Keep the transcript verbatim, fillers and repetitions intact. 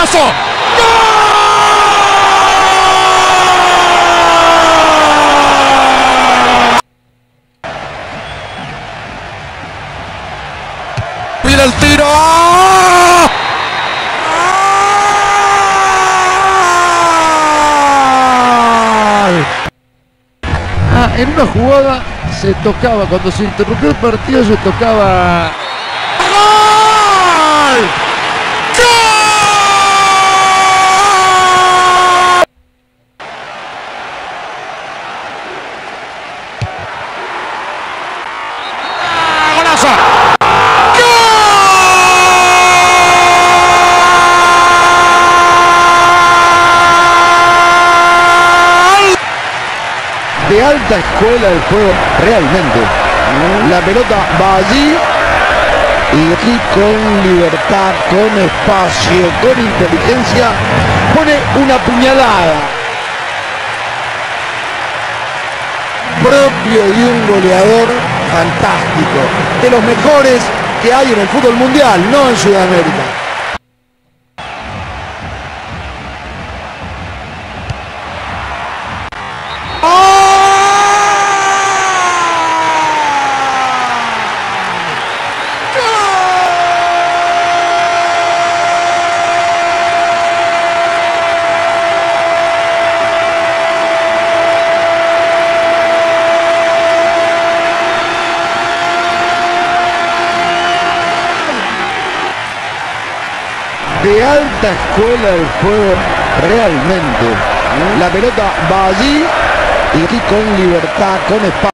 ¡Golazo! ¡Gol! ¡Mira el tiro! Ah, en una jugada se tocaba, cuando se interrumpió el partido se tocaba. ¡Gol! ¡Gol! ¡Golazo! De alta escuela del juego, realmente. La pelota va allí y aquí con libertad, con espacio, con inteligencia, pone una puñalada propio de un goleador fantástico, de los mejores que hay en el fútbol mundial, no en Sudamérica. De alta escuela del juego, realmente. La pelota va allí y aquí con libertad, con espacio.